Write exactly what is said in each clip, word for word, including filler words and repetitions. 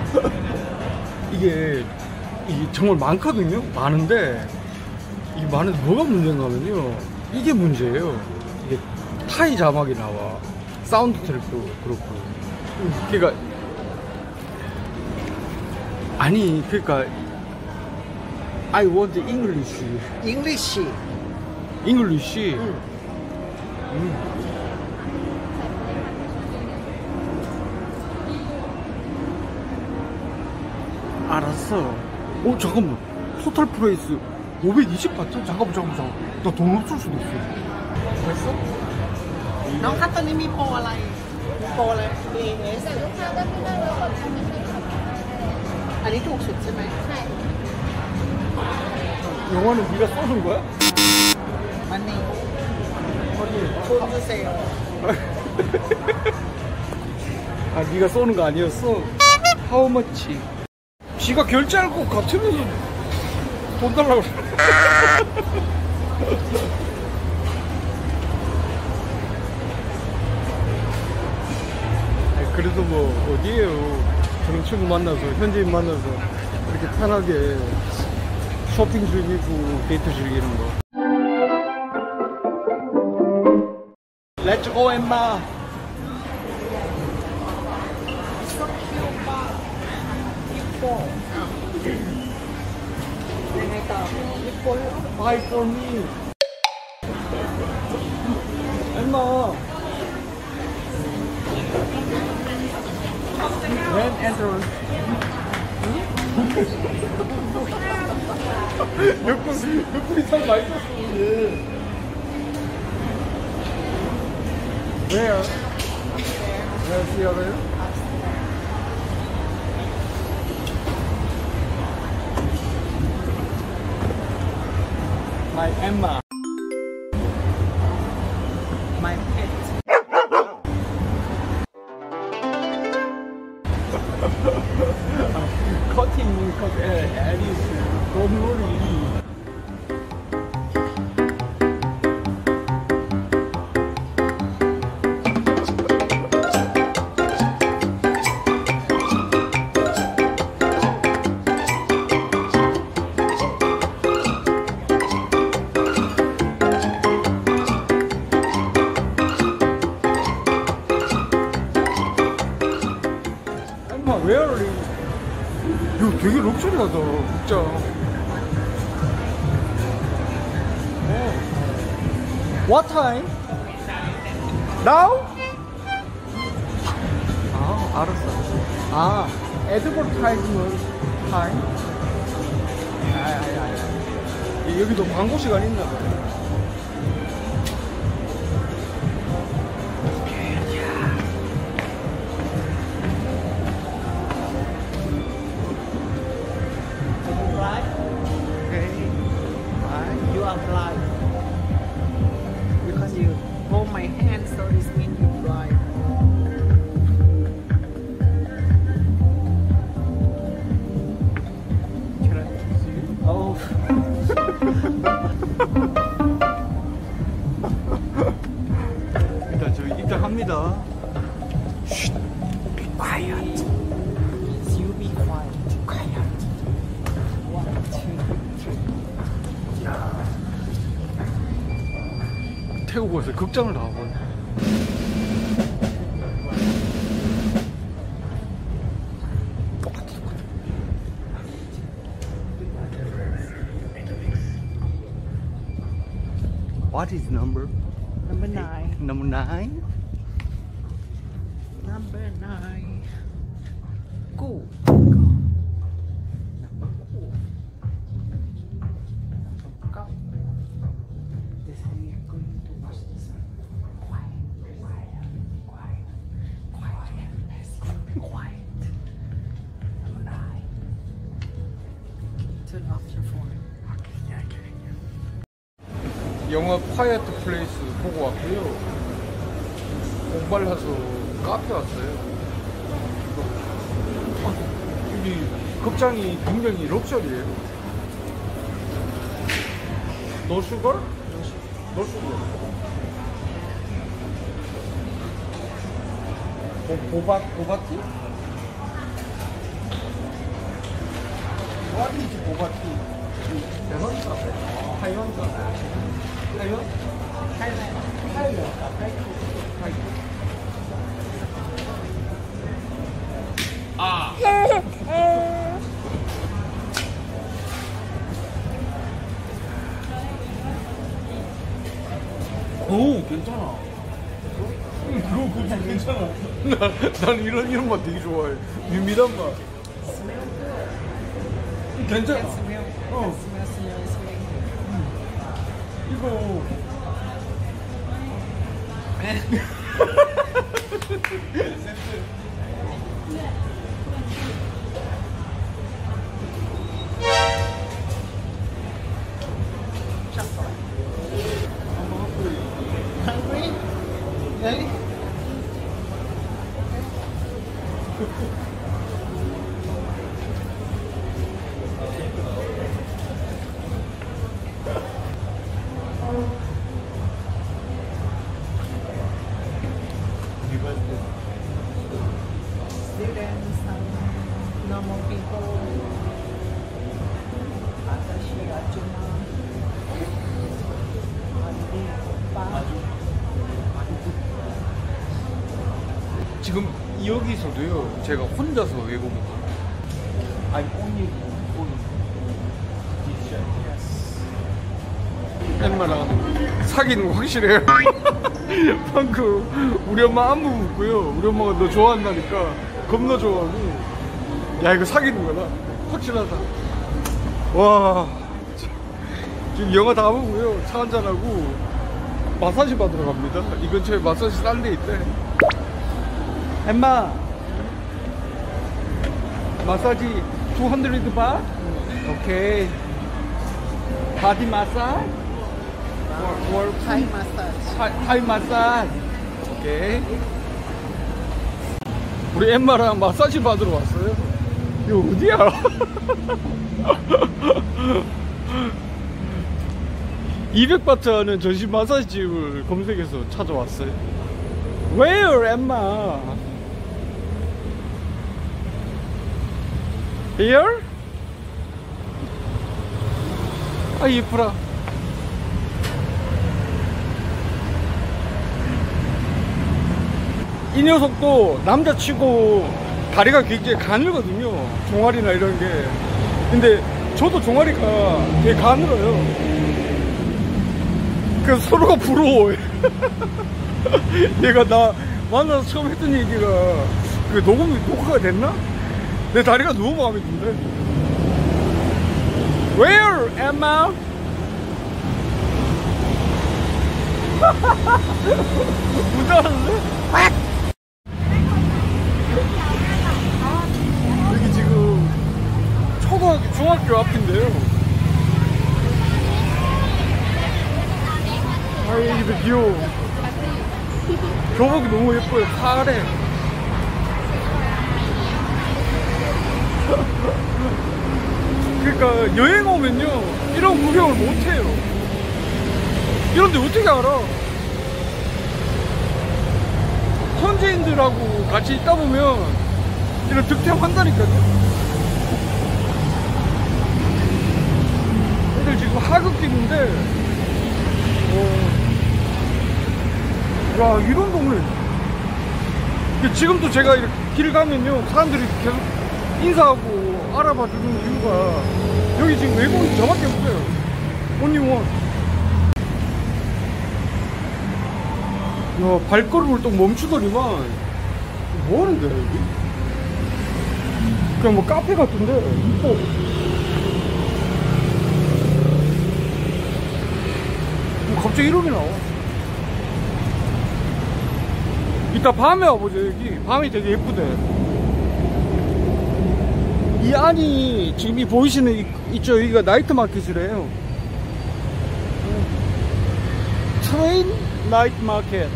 이게 이게 정말 많거든요. 많은데 이 많은데 뭐가 문제인가 하면요, 이게 문제예요. 이게 타이 자막이 나와. 사운드 트랙도 그렇고. 그러니까 아니 그러니까 I want English. English. English. 응. 음. 알았어. 어 잠깐만. 토탈 프라이스 오백이십 봤죠? 잠깐만 잠깐만 잠깐만. 나 돈 없을 수도 있어. 벌써? น้องครับตอนนี้มีโปรอะไรมีโปรอะไร เอ เอสลูกค้าก็ที่นั่งแล้วกดทำเป็นเป็นของเราได้เลยอันนี้ถูกสุดใช่ไหมใช่ 영화는 네가 쏘는 거야? มันนี่ 아니. คุณจะเซล 아 네가 쏘는 거 아니었어? How much? 지가 결제할 것 같으면서 돈 달라고. 그래도 뭐 어디에요? 저런 친구 만나서 현지인 만나서 이렇게 편하게 쇼핑 즐기고 데이트 즐기는 거. Let's go, Emma. Buy for me. Emma. When enter. 옆구리, 옆구리 참 맛있었어, 이게. Where? Where's the other? My Emma. My pet. 커팅, 컷, 애리스. Don't worry. Where are you? 이거 되게 럭셔리하다, 진짜. 어. What time? Now? 아, 알았어. 아, advertisement time? 아, 아니, 아니, 아니. 여기도 광고 시간 있나 봐. You are blind because you hold my hand, so this means you blind. Can I kiss you? Oh. 일단 저희 입장합니다. 쉿. Be quiet. You be quiet. Quiet. One, two, three. 야. 태국에서 극장을 나와버려. 똑같아, 똑같아. What is number? Number nine. Number nine? Number nine. Go. Turn off your phone. 영화 콰이어트 플레이스 보고 왔고요. 공발라서 카페 왔어요. 어, 여기 극장이 굉장히 럭셔리해요. No sugar? No sugar. 보, 보바, 보바티? 와티지 보바티. 대만 카페. 타이완 카페. 타이완? Thailand. 타이완 카페. 타이완. 아. 오, 괜찮아. 응, 그거 그거 괜찮아. 나, 난 이런 이런 맛 되게 좋아해. 밋밋한 맛. 괜찮아. Can smell. 어. Smell, smell, smell. 이거. Hungry? Really? Students, um, normal people, Atashi, Ajuma, Andi, Ba. 지금 여기서도요. 제가 혼자서 외국인. I'm only going 엠마랑 사귀는 거 확실해요. 방금 우리 엄마 안부 묻고요. 우리 엄마가 너 좋아한다니까 겁나 좋아하고. 야 이거 사귀는 거다. 확실하다. 와 지금 영화 다 보고요. 차 한잔하고 마사지 받으러 갑니다. 이 근처에 마사지 싼 데 있대. 엠마 마사지 투 hundred baht? 오케이. 바디 마사지? 월 Thai massage. 타이 마사지. 오케이. 우리 엠마랑 마사지 받으러 왔어요. 이거 어디야? 이백 바트 하는 전신 마사지집을 검색해서 찾아왔어요. Where, 엠마? Here? 아 이쁘라. 이 녀석도 남자치고 다리가 굉장히 가늘거든요. 종아리나 이런 게. 근데 저도 종아리가 되게 가늘어요. 그래서 서로가 부러워요. 얘가 나 만나서 처음 했던 얘기가 그 녹음이 녹화가 됐나? 내 다리가 너무 마음에 든대. Where, Emma? 무자는데? 여기 지금 초등학교, 중학교 앞인데요. 아이, 이거 귀여워. 교복이 너무 예뻐요. 파래. 그러니까 여행 오면요 이런 구경을 못해요. 이런데 어떻게 알아? 현지인들하고 같이 있다 보면 이런 득템한다니까요. 애들 지금 하굣길인데 어... 와 이런 동네. 지금도 제가 이렇게 길 가면요 사람들이 계속 인사하고 알아봐 주는 이유가 여기 지금 외국인 저밖에 없어요. 온리원. 야 발걸음을 또 멈추더니만 뭐하는데 여기? 그냥 뭐 카페 같은데 이뻐. 뭐 갑자기 이름이 나와. 이따 밤에 와보자. 여기 밤이 되게 예쁘대. 이 안이 지금 이 보이시는 이, 있죠? 여기가 나이트 마켓이래요. 트레인 나이트 마켓.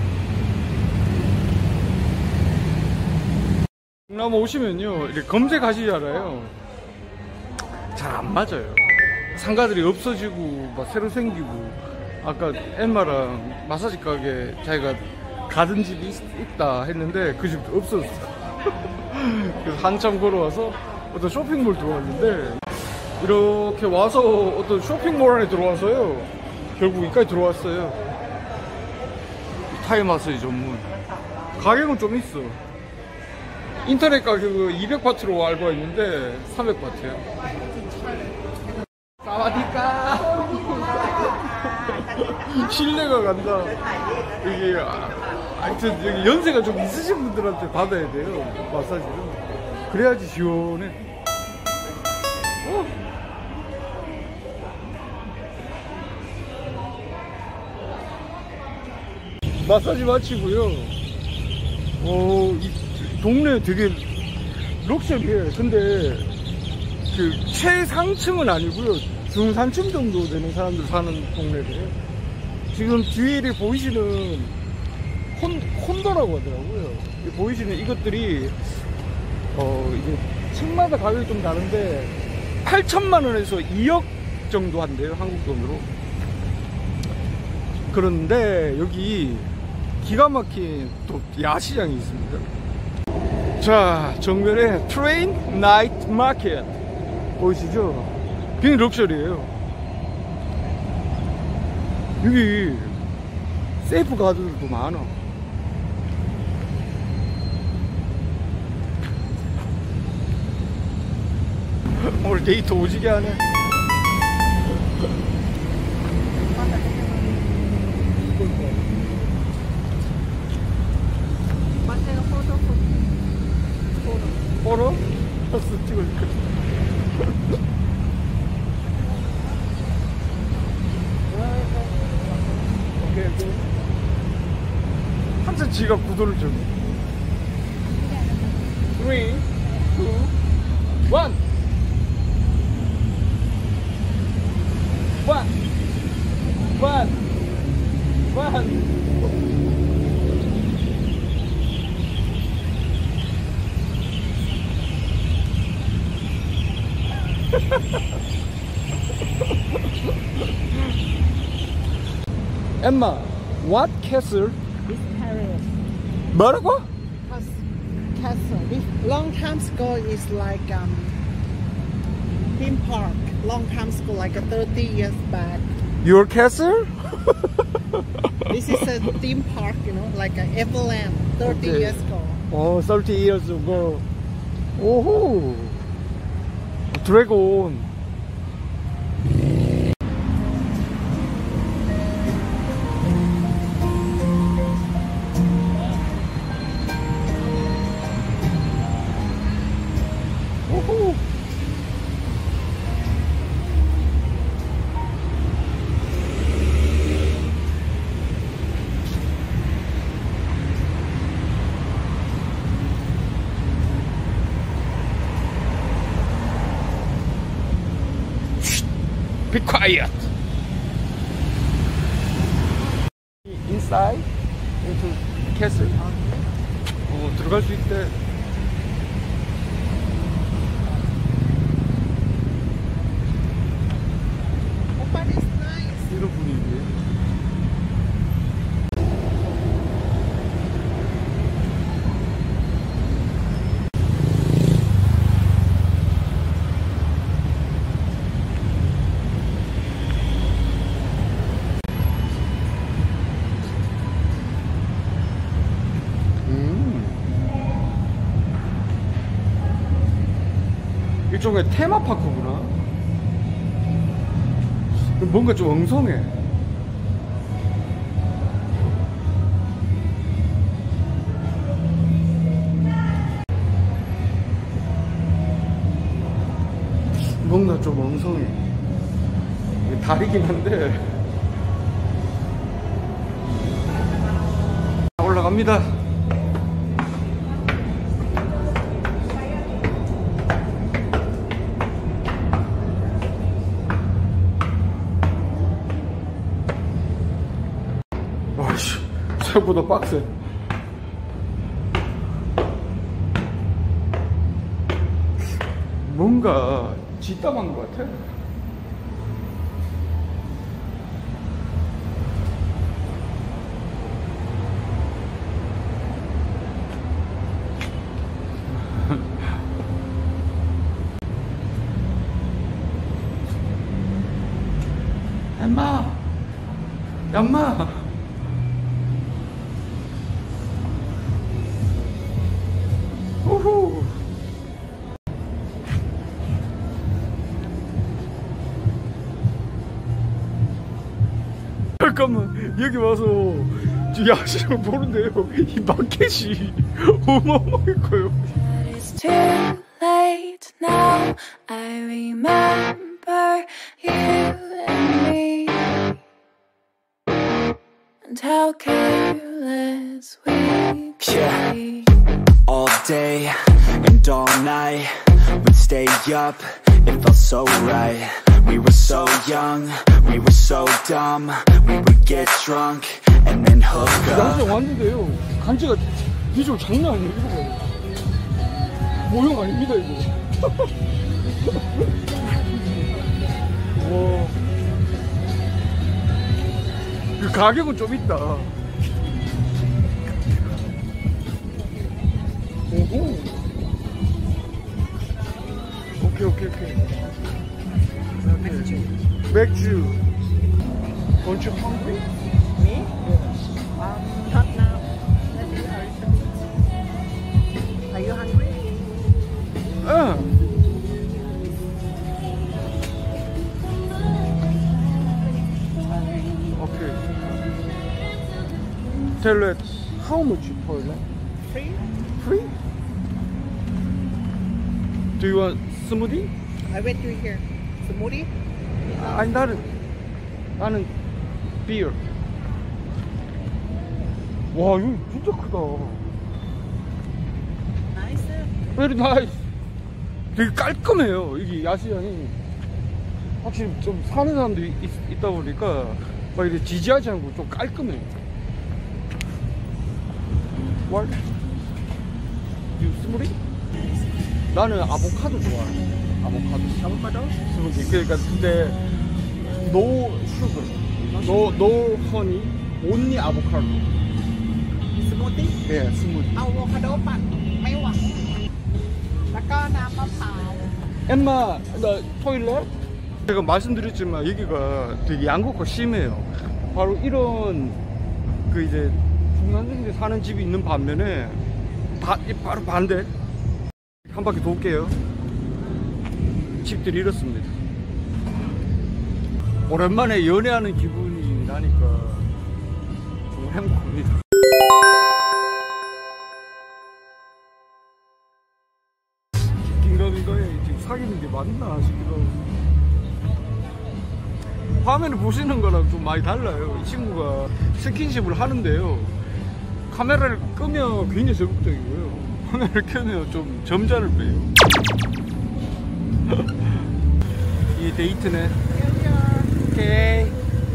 강남 오시면요 이렇게 검색하시잖아요. 잘 안 맞아요. 상가들이 없어지고 막 새로 생기고. 아까 엠마랑 마사지 가게 자기가 가든 집이 있, 있다 했는데 그 집도 없어졌어. 그래서 한참 걸어와서 어떤 쇼핑몰 들어왔는데 이렇게 와서 어떤 쇼핑몰 안에 들어와서요. 결국 여기까지 들어왔어요. 타이 마사지 전문. 가격은 좀 있어. 인터넷 가격은 이백 바트로 알고 있는데 삼백 바트야. 사와디까. 신뢰가 간다. 이게 아, 하여튼 여기 연세가 좀 있으신 분들한테 받아야 돼요. 마사지는. 그래야지 시원해. 어. 마사지 마치고요. 어, 이 동네 되게 럭셔리해. 근데 그 최상층은 아니고요. 중산층 정도 되는 사람들 사는 동네래요. 지금 뒤에 보이시는 혼, 혼더라고 하더라고요. 보이시는 이것들이 어 이게 층마다 가격이 좀 다른데 팔천만 원에서 이억 정도 한대요, 한국 돈으로. 그런데 여기 기가 막힌 또 야시장이 있습니다. 자, 정면에 트레인 나이트 마켓 보이시죠? 굉장히 럭셔리해요. 여기 세이프 가드들도 많아. 오늘 데이트 오지게 하네. 포로? 버스 찍을까? 오케이, 오케이. 항상 지가 구도를 좀. three, two, one. one. one. one. Emma, what castle? This Paris. 뭐라고? Cas- Castle. This long time ago is like um theme park. Long time ago, like a thirty years back. Your castle? This is a theme park, you know, like an Everland. Thirty Okay. years ago. 어, thirty years ago. 오호. 드래곤. 오호. Be quiet. Inside into castle. 어, 들어갈 수 있대. Oh, but it's nice. 이런 분위기. 일종의 테마파크구나. 뭔가 좀 엉성해. 뭔가 좀 엉성해. 이게 다리긴 한데. 올라갑니다. 와씨, 생각보다 빡세. 뭔가 뒷담한 것 같아. 얌마. 우후. 잠깐만, 여기 와서 저 야식을 보는데요, 이 마켓이 어마어마할 거예요. It's too late now. I remember you and me, and how careless we could Yeah. be. All day and all night, we'd stay up, it felt so right. We were so young, we were so dumb. We would get drunk and then hook up. 야식 왔는데요, 간지가 비주얼 장난 아니에요. 이거 봐요. 모형 아닙니다 이거. 와, 그 가격은 좀 있다. 오호. 오케이 오케이 오케이. 맥주. 맥주. Don't you hungry? Me? Um, not now. Maybe a little bit. Are you hungry? 응. 오케이. Toilet. How much toilet? Free? Free? Do you want smoothie? I wait you here. Smoothie? 아니 나는 나는 beer. 와 이거 진짜 크다. Nice. Very nice. 되게 깔끔해요. 이게 야시장이 확실히 좀 사는 사람들이 있, 있다 보니까 막 이렇게 지지하지 않고 좀 깔끔해요. What? You smoothie? 나는 아보카도 좋아해. 아보카도. Avocado? 스무디. 그러니까 근데 no sugar, no no honey, only avocado. Smoothie? 예, 스무디. เอาอะโวคาโดปั่นไม่หวานแล้วก็น้ำมะพร้าว 엠마, 나 토일렛? 제가 말씀드렸지만 여기가 되게 양극화 심해요. 바로 이런 그 이제 중산층들 사는 집이 있는 반면에 바, 바로 반대. 한 바퀴 돌게요. 집들이 이렇습니다. 오랜만에 연애하는 기분이 나니까 정말 행복합니다. 긴가민가에 지금 사귀는 게 맞나 싶기도 하고. 화면을 보시는 거랑 좀 많이 달라요. 이 친구가 스킨십을 하는데요, 카메라를 끄면 굉장히 적극적이고요, 화면을 켜면 좀 점잖을 빼요. 이 데이트네. 오케이.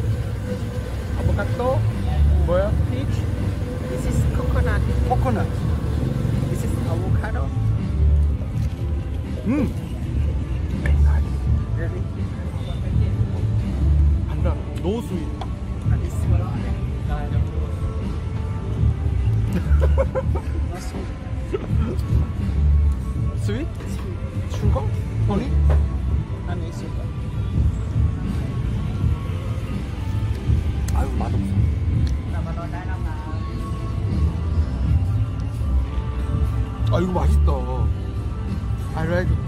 아보카도 뭐야? 피치? This is coconut. 코코넛. This is avocado. 음. Really? 간다. 노스윗. And this one. 스윗? 슈거? 허니? Honey sugar. 아유 맛없어. เรามาลดได้แล้วนะ 아 이거 맛있다. I like it.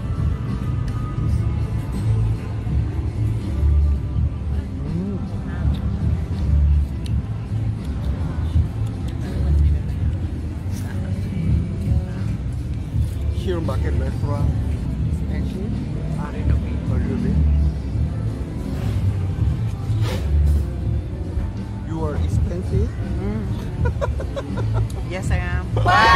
음. Here market restaurant. Actually, a little bit. A little bit. You are expensive. Yes, I am.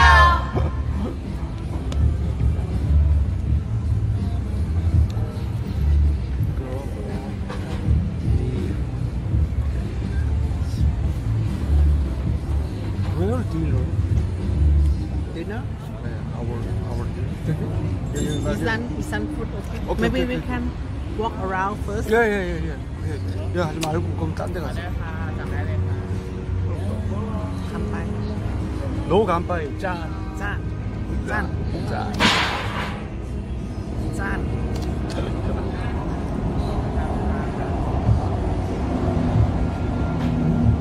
Where do you know? Dinner? Our our. Isan, Isan food. Okay. Okay, Maybe okay, we okay. can walk around first. 야야야야. 야 하지 말고 그럼 딴 데 가자. จำได้เลยค่ะทำไป 노 간파이 짠. จ้านจ้าน 짠. จ้าน 음.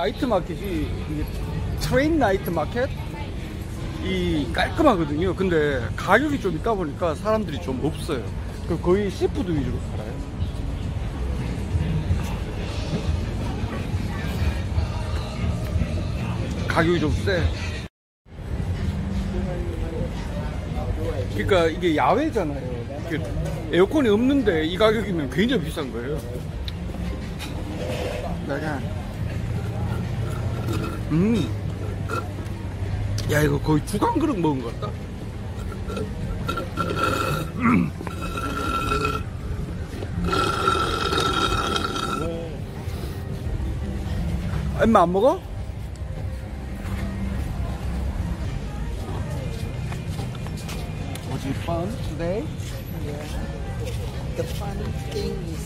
나이트 마켓이 이게 트레인 나이트 마켓 이 깔끔하거든요. 근데 가격이 좀 있다 보니까 사람들이 좀 없어요. 그 거의 시푸드 위주로 팔아요. 가격이 좀 세. 그러니까 이게 야외잖아요. 에어컨이 없는데 이 가격이면 굉장히 비싼 거예요. 음, 야 이거 거의 주간 그릇 먹은 것 같다. 음. 엄마 안 먹어? Was it fun today? Yeah. The funny thing is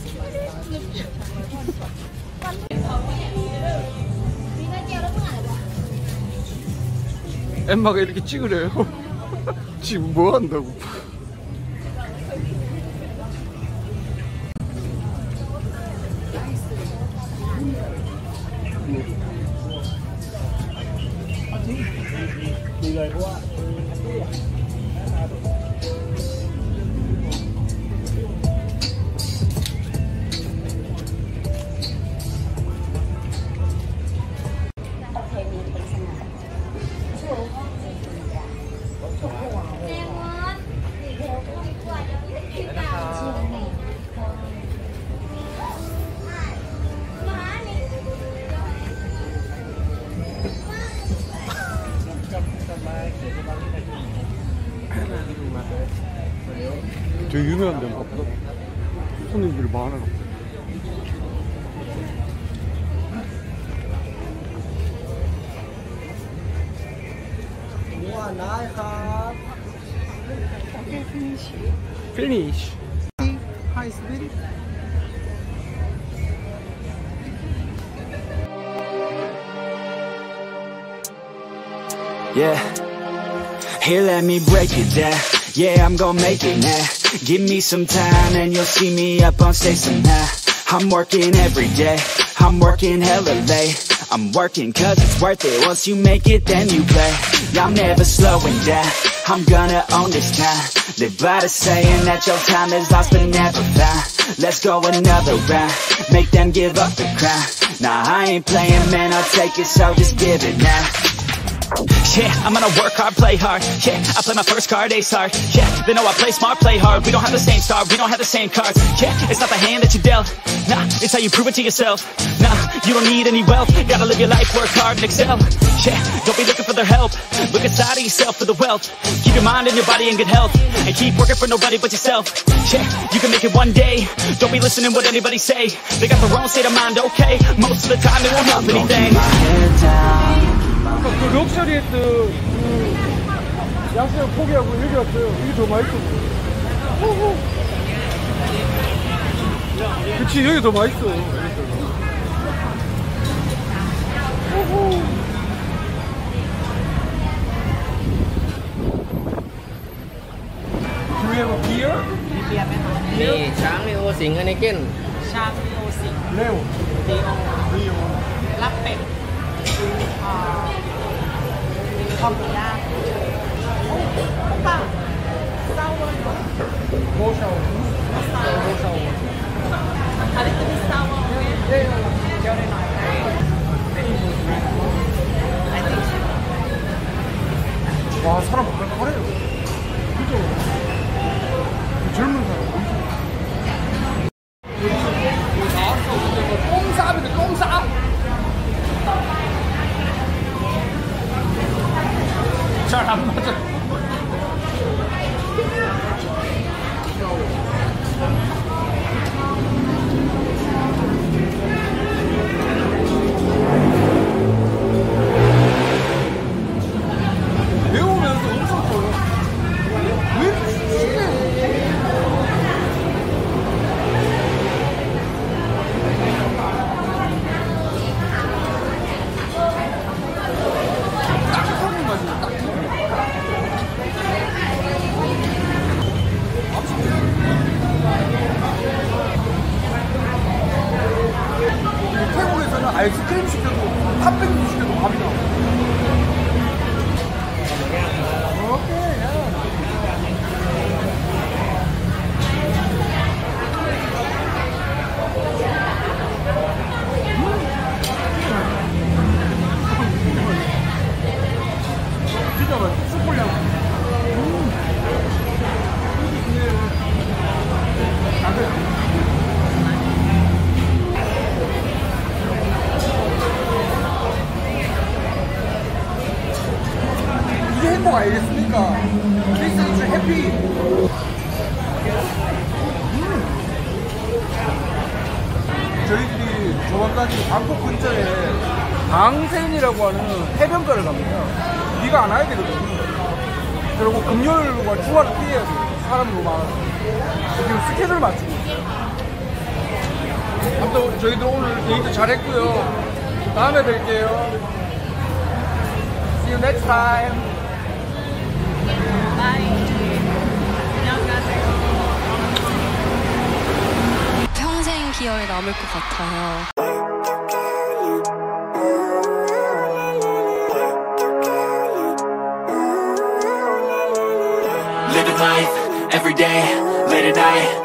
엠마가 이렇게 찍으래요. 지금 뭐 한다고? 되게 유명한 데인가 보다. 손님들이 많아요. Finish. Hi, sweetie. Yeah, here let me break it down. Yeah, I'm gonna make it now. Give me some time and you'll see me up on stage somehow. I'm working every day, I'm working hella late. I'm working cause it's worth it. Once you make it, then you play. I'm never slowing down, I'm gonna own this town. Live by the saying that your time is lost but never found. Let's go another round, make them give up the crown. Nah, I ain't playing, man, I'll take it, so just give it now. Yeah, I'm gonna work hard, play hard. Yeah, I play my first card, ace hard. Yeah, they know I play smart, play hard. We don't have the same star, we don't have the same cards. Yeah, it's not the hand that you dealt. Nah, it's how you prove it to yourself. Nah, you don't need any wealth. Gotta live your life, work hard and excel. Yeah, don't be looking for their help. Look inside of yourself for the wealth. Keep your mind and your body in good health. And keep working for nobody but yourself. Yeah, you can make it one day. Don't be listening what anybody say. They got their own state of mind, okay. Most of the time it won't help anything. 그 럭셔리했던 그 야채 포기하고 여기 왔어요. 이게 더 맛있어. 그치, 여기 더 맛있어. Do we have a beer? มีช้างลีโอสิงห์อเนเกนชาโอซิงเร็วดีโอเร็วรับเป็ดอ่าคอมบิย่าโอ้ป่ะเศร้าเลยโมเชลโมเชลอันนี้คือเศร้าเลยเดี๋ยวหน่อย 와, 사람 발가래요. 그죠? 젊은 사람 엄청. 똥싸비네, 똥싸! 잘 안 맞아. 매우면서 엄청 커요. 왜 이렇게 심해? 딱딱한 맛이야, 딱딱. 진짜 맛있어. 숯불향. 음. 이게 행복 아니겠습니까? This is happy. 음. 저희들이 조만간 방콕 근처에 방센이라고 하는 해변가를 갑니다. 비가 안 와야 되거든요. 그리고 금요일과 주말을 피해야 돼요. 사람이 너무 많아서. 지금 스케줄 맞추고 있어요. 아무튼 저희들 오늘 데이트 잘했고요. 다음에 뵐게요. See you next time. 평생 기억에 남을 것 같아요. Living life, every day, late at night